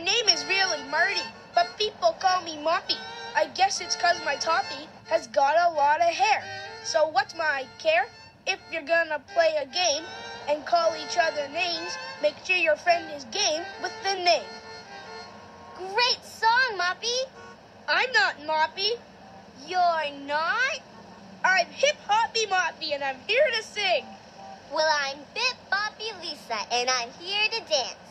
name is really Marty, but people call me Moppy. I guess it's 'cause my toppy has got a lot of hair. So what's my care? If you're gonna play a game and call each other names, make sure your friend is game with the name. Great song, Moppy. I'm not Moppy. You're not? I'm Hip Hoppy Moppy, and I'm here to sing. Well, I'm Bip Boppy Lisa, and I'm here to dance.